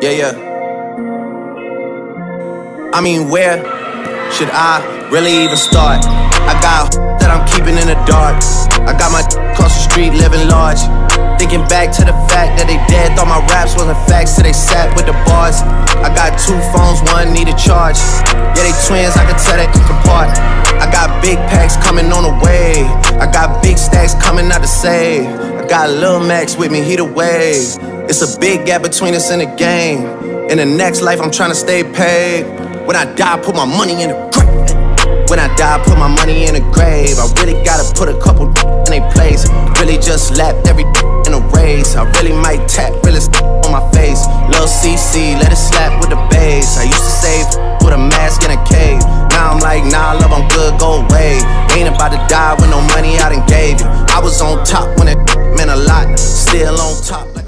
Yeah. I mean, where should I really even start? I got that I'm keeping in the dark. I got my across the street living large. Thinking back to the fact that they dead, thought my raps wasn't facts till they sat with the bars. I got 2 phones, one need a charge. Yeah, they twins, I can tell they apart. I got big packs coming on the way. I got big stacks coming out to save. I got Lil Max with me, he the wave. It's a big gap between us in the game. In the next life, I'm trying to stay paid. When I die, put my money in the grave. When I die, put my money in the grave. I really gotta put a couple in their place. Really just lapped every in a race. I really might tap realest on my face. Lil CC, let it slap with the bass. I used to save with a mask in a cave. Now I'm like, nah, love, I'm good, go away. Ain't about to die with no money I done gave you. I was on top when it meant a lot. Still on top.